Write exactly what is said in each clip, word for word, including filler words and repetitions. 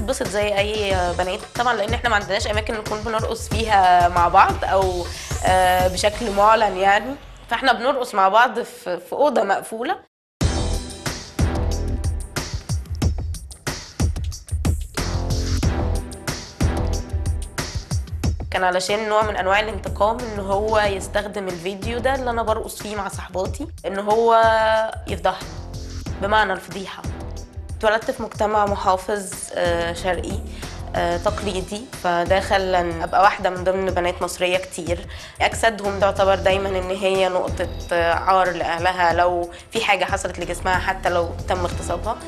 بتتبسط زي اي بنات طبعا، لان احنا ما عندناش اماكن نكون بنرقص فيها مع بعض او بشكل معلن يعني، فاحنا بنرقص مع بعض في في اوضه مقفوله. كان علشان نوع من انواع الانتقام ان هو يستخدم الفيديو ده اللي انا برقص فيه مع صحباتي ان هو يفضحني، بمعنى الفضيحه. اتولدت في مجتمع محافظ شرقي تقليدي، فده خلى ابقى واحده من ضمن بنات مصريه كتير اجسادهم تعتبر دايما ان هي نقطه عار لاهلها لو في حاجه حصلت لجسمها حتى لو تم اغتصابها.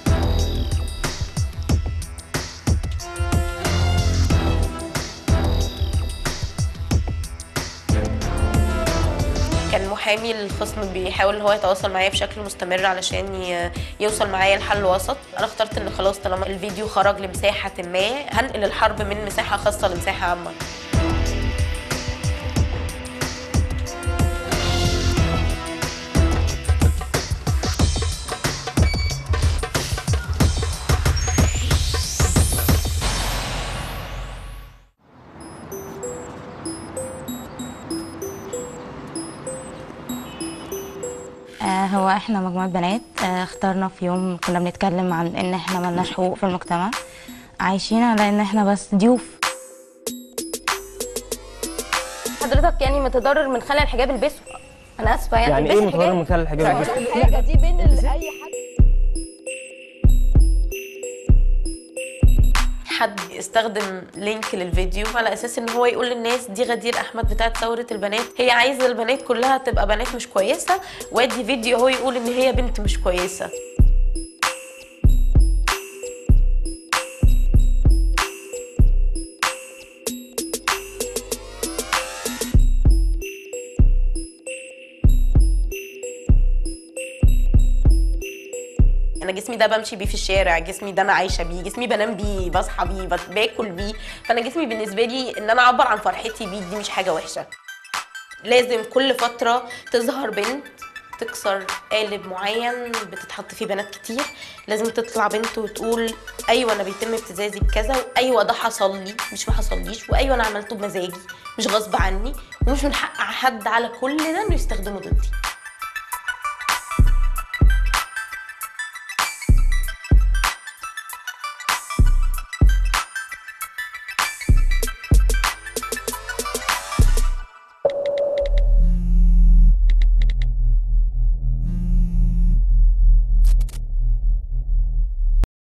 كان محامي الخصم بيحاول هو يتواصل معايا بشكل مستمر علشان يوصل معايا لحل وسط. انا اخترت ان خلاص طالما الفيديو خرج لمساحه ما هنقل الحرب من مساحه خاصه لمساحه عامه. هو احنا مجموعة بنات اخترنا في يوم كنا بنتكلم عن ان احنا ملناش حقوق في المجتمع، عايشين على ان احنا بس ضيوف. حضرتك يعني متضرر من خلع الحجاب البسه؟ انا اسفه يعني يعني ايه متضرر من خلع الحجاب البسه؟ الحاجه دي بين اي حد حد يستخدم لينك للفيديو على اساس ان هو يقول للناس دي غدير احمد بتاعت ثوره البنات، هي عايزه البنات كلها تبقى بنات مش كويسه، وادي فيديو هو يقول ان هي بنت مش كويسه. انا جسمي ده بمشي بيه في الشارع، جسمي ده انا عايشه بيه، جسمي بنام بيه، بصحى بيه، باكل بيه، فانا جسمي بالنسبه لي ان انا اعبر عن فرحتي بيه دي مش حاجه وحشه. لازم كل فتره تظهر بنت تكسر قالب معين بتتحط فيه بنات كتير، لازم تطلع بنت وتقول ايوه انا بيتم ابتزازي بكذا، وايوه ده حصل لي مش ما حصليش، وايوه انا عملته بمزاجي مش غصب عني، ومش من حق حد على كل ده انه يستخدمه ضدي.